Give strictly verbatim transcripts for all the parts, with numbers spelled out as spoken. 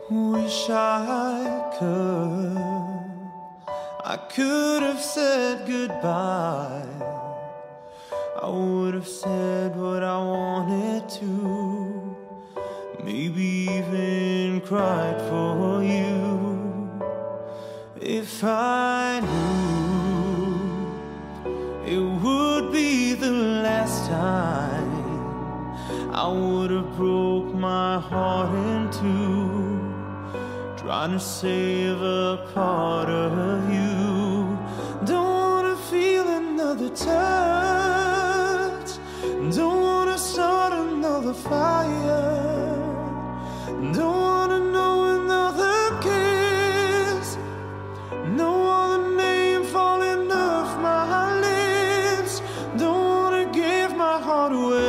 Wish I could, I could have said goodbye. I would have said what I wanted to, maybe even cried for you. If I knew it would be the last time, I would have broke my heart in two, trying to save a part of you. Don't wanna feel another touch, don't wanna start another fire, don't wanna know another kiss, no other name falling off my lips. Don't wanna give my heart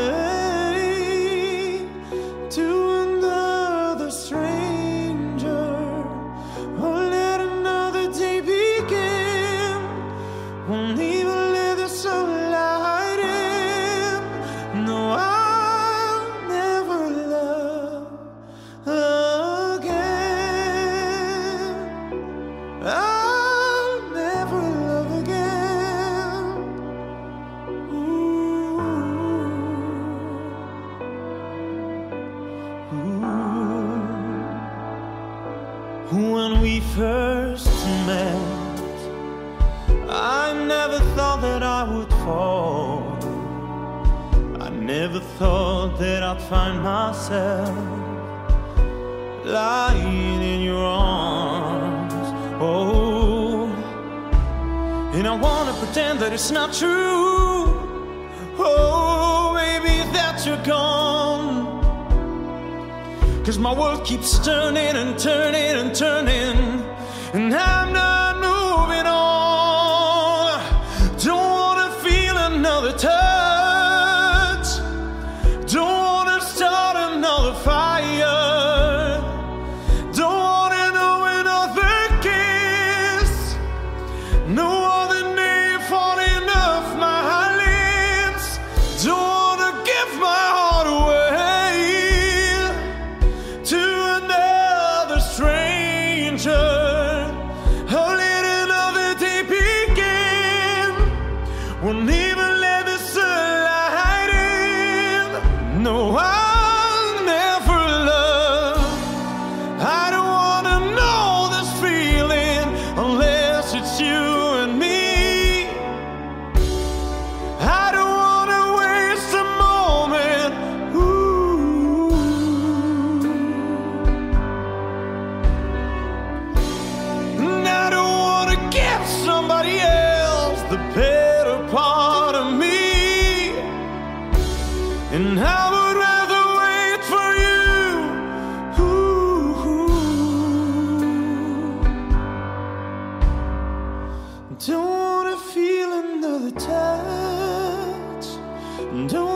away to another stranger, or let another day begin. Won't even let the sunlight in. No, I'll never love again. I'll never love again. Ooh. Ooh. When we first met, I never thought that I would fall. I never thought that I'd find myself lying in your arms. Oh, and I wanna pretend that it's not true. Oh, maybe that you're gone, 'cause my world keeps turning and turning and turning, and I'm not moving on. Don't wanna feel another touch, don't wanna start another fire, don't wanna know another kiss, no other name falling off my lips. Don't wanna give my heart away to another stranger. I'll let another day begin. Won't even let the sunlight in. No, I'll never love. I don't wanna know this feeling unless it's you and me. I don't wanna waste a moment. Ooh. And I don't wanna give somebody else the better part of me, and I would rather wait for you. Ooh. Don't wanna feel another touch, don't